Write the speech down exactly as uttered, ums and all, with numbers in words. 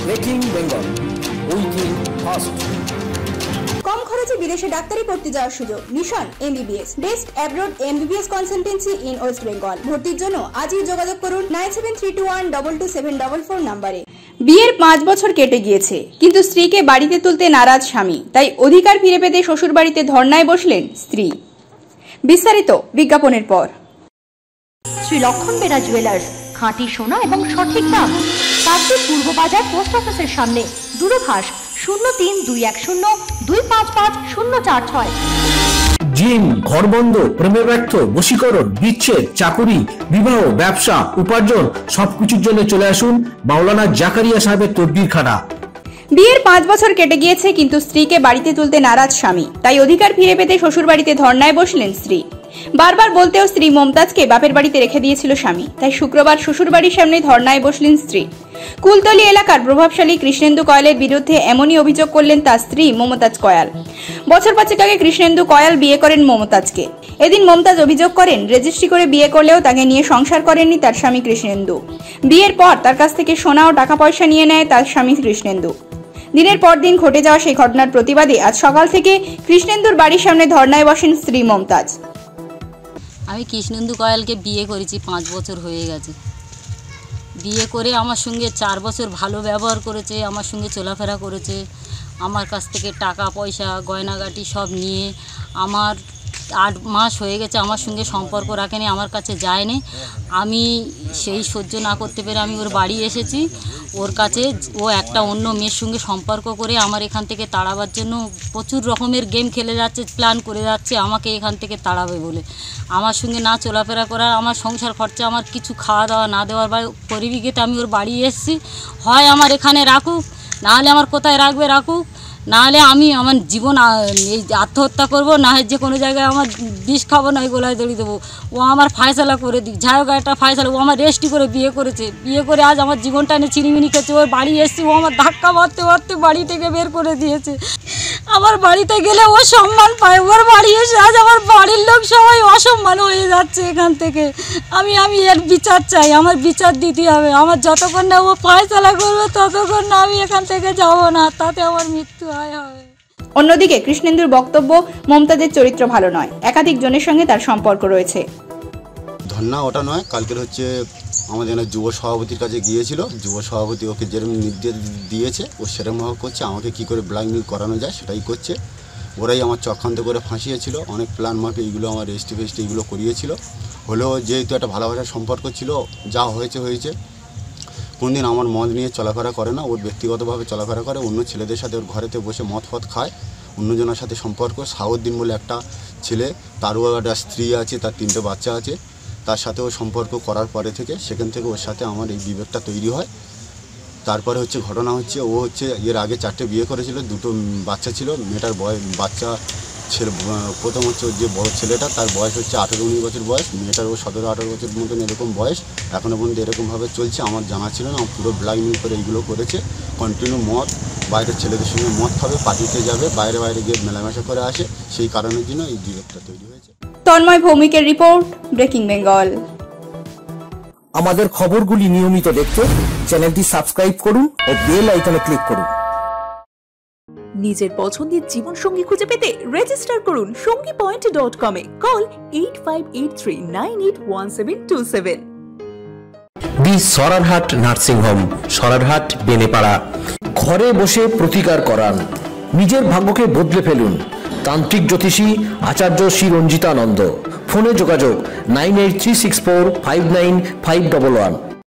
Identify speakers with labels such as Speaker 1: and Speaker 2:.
Speaker 1: Breaking Bengal, উইকিং fast.
Speaker 2: কম খরচে বিদেশে ডাক্তারি পড়তে যাওয়ার সুযোগ। Mission MBBS, best abroad MBBS consultancy in west Bengal. ভর্তির জন্য আজই যোগাযোগ করুন nine seven three two one double two seven double four নাম্বারে। বিয়ের পাঁচ বছর কেটে গিয়েছে, কিন্তু স্ত্রীকে বাড়িতে তুলতে নারাজ স্বামী, তাই অধিকার ফিরে পেতে শ্বশুর বাড়িতে ধর্নায় বসলেন স্ত্রী। বিস্তারিত বিজ্ঞাপনের পর।
Speaker 3: শ্রী লক্ষণ বেরা জুয়েলার্স, খাঁটি সোনা এবং সঠিক দাম। কাকদ্বীপ পূর্ব বাজার পোস্ট অফিসের সামনে। দূরভাষ শূন্য তিন দুই এক শূন্য দুই পাঁচ পাঁচ শূন্য চার ছয়।
Speaker 1: জিম, ঘরবন্ধ, প্রেমে ব্যর্থ, বশীকরণ, বিচ্ছেদ, চাকুরি, বিবাহ, ব্যবসা, উপার্জন সবকিছুর জন্য চলে আসুন মাওলানা জাকারিয়া সাহেবের তদবিরখানা।
Speaker 2: বিয়ের পাঁচ বছর কেটে গিয়েছে, কিন্তু স্ত্রীকে বাড়িতে তুলতে নারাজ স্বামী, তাই অধিকার ফিরে পেতে শ্বশুর বাড়িতে ধর্নায় বসলেন স্ত্রী। বারবার বলতেও স্ত্রী মমতাজকে বাপের বাড়িতে রেখে দিয়েছিল স্বামী, তাই শুক্রবার শ্বশুর বাড়ির সামনে ধর্নায় বসলেন স্ত্রী। কুলতলি এলাকার প্রভাবশালী কৃষ্ণেন্দু কয়ালের বিরুদ্ধে এমনই অভিযোগ করলেন তার স্ত্রী মমতাজ কয়াল। বছর পাঁচেক আগে কৃষ্ণেন্দু কয়াল বিয়ে করেন মমতাজকে। এদিন মমতাজ অভিযোগ করেন, রেজিস্ট্রি করে বিয়ে করলেও তাকে নিয়ে সংসার করেননি তার স্বামী কৃষ্ণেন্দু। বিয়ের পর তার কাছ থেকে সোনা ও টাকা পয়সা নিয়ে নেয় তার স্বামী কৃষ্ণেন্দু। দিনের পর দিন ঘটে যাওয়া সেই ঘটনার প্রতিবাদে আজ সকাল থেকে কৃষ্ণেন্দুর বাড়ির সামনে ধর্নায় বসেন স্ত্রী মমতাজ।
Speaker 4: আমি কৃষ্ণেন্দু কয়ালকে বিয়ে করেছি, পাঁচ বছর হয়ে গেছে। বিয়ে করে আমার সঙ্গে চার বছর ভালো ব্যবহার করেছে, আমার সঙ্গে চলাফেরা করেছে। আমার কাছ থেকে টাকা পয়সা গয়নাগাটি সব নিয়ে আমার আট মাস হয়ে গেছে আমার সঙ্গে সম্পর্ক রাখেনি, আমার কাছে যায়নি। আমি সেই সহ্য না করতে পেরে আমি ওর বাড়ি এসেছি। ওর কাছে ও একটা অন্য মেয়ের সঙ্গে সম্পর্ক করে আমার এখান থেকে তাড়াবার জন্য প্রচুর রকমের গেম খেলে যাচ্ছে, প্ল্যান করে যাচ্ছে আমাকে এখান থেকে তাড়াবে বলে। আমার সঙ্গে না চলাফেরা করার, আমার সংসার খরচা, আমার কিছু খাওয়া দাওয়া না দেওয়ার বা পরিবিকেতে আমি ওর বাড়ি এসেছি। হয় আমার এখানে রাখুক, নাহলে আমার কোথায় রাখবে রাখুক, নাহলে আমি আমার জীবন এই আত্মহত্যা করবো, না হয় যে কোনো জায়গায় আমার বিষ খাবো, না গোলায় দড়ি দেবো। ও আমার ফায়সালা করে দিক, যাই হোক একটা ফায়সালা। ও আমার রেস্টি করে বিয়ে করেছে, বিয়ে করে আজ আমার জীবনটা নিয়ে চিনিমিনি খেয়েছে। ওর বাড়ি এসেছি, ও আমার ধাক্কা মারতে মারতে বাড়ি থেকে বের করে দিয়েছে। আমার বাড়িতে গেলে ও সম্মান পায়, ওর বাড়ি এসে আজ আমার বাড়ির লোক সবাই অসম্মান হয়ে যাচ্ছে এখান থেকে। আমি আমি এর বিচার চাই, আমার বিচার দিতে হবে। আমার যতক্ষণ না ও ফায়সালা করবে ততক্ষণ না আমি এখান থেকে যাব না, তাতে আমার মৃত্যু হয় হবে।
Speaker 2: অন্যদিকে কৃষ্ণেন্দুর বক্তব্য, মমতাজের চরিত্র ভালো নয়, একাধিক জনের সঙ্গে তার সম্পর্ক রয়েছে।
Speaker 5: ধর্না ওটা নয়, কালকের হচ্ছে আমাদের যুব সভাপতির কাছে গিয়েছিল। যুব সভাপতি ওকে যেরকম নির্দেশ দিয়েছে ও সেরকমভাবে করছে। আমাকে কি করে ব্ল্যাকমেল করানো যায় সেটাই করছে। ওরাই আমার চক্রান্ত করে ফাঁসিয়েছিল, অনেক প্ল্যান মাকে এইগুলো আমার রেস্টি ফেস্টি এইগুলো করিয়েছিল। হলেও যেহেতু একটা ভালোবাসার সম্পর্ক ছিল, যা হয়েছে হয়েছে। কোনদিন আমার মদ নিয়ে চলাফেরা করে না, ওর ব্যক্তিগতভাবে চলাফেরা করে, অন্য ছেলেদের সাথে ওর ঘরেতে বসে মদ ফদ খায়, অন্যজনের সাথে সম্পর্ক। সাউদ্দিন বলে একটা ছেলে, তারও একটা স্ত্রী আছে, তার তিনটে বাচ্চা আছে, তার সাথে ও সম্পর্ক করার পরে থেকে সেখান থেকে ওর সাথে আমার এই বিবেকটা তৈরি হয়। তারপরে হচ্ছে ঘটনা হচ্ছে, ও হচ্ছে এর আগে চারটে বিয়ে করেছিল, দুটো বাচ্চা ছিল। মেয়েটার বয়স বাচ্চা ছেলে, প্রথম হচ্ছে যে বড় ছেলেটা, তার বয়স হচ্ছে আঠেরো উনিশ বছর বয়স, মেয়েটার ও সতেরো আঠেরো বছর মতন এরকম বয়স। এখনও পর্যন্ত এরকমভাবে চলছে, আমার জানা ছিল না। পুরো ব্ল্যাকমেল করে এইগুলো করেছে। কন্টিনিউ মদ, বাইরের ছেলেদের সঙ্গে মদ খাবে, পার্টিতে যাবে, বাইরে বাইরে গিয়ে মেলামেশা করে আসে। সেই কারণের জন্য এই বিবেকটা তৈরি হয়েছে।
Speaker 2: তন্ময় ভৌমিকের রিপোর্ট, ব্রেকিং বেঙ্গল।
Speaker 1: আমাদের খবরগুলি নিয়মিত দেখতে চ্যানেলটি সাবস্ক্রাইব করুন ও বেল আইকনে ক্লিক করুন।
Speaker 6: নিজের পছন্দের জীবন সঙ্গী খুঁজে পেতে রেজিস্টার করুন সঙ্গী পয়েন্ট ডট কম এ। Call eight five eight three nine eight one seven two seven.
Speaker 1: The Sararhat nursing home, Sararhat Benepara. ঘরে বসে প্রতিকার করান, নিজের ভাগ্যকে বদলে ফেলুন। তান্ত্রিক জ্যোতিষী আচার্য শ্রী রঞ্জিতানন্দ। ফোনে যোগাযোগ nine eight three six four five nine five double one.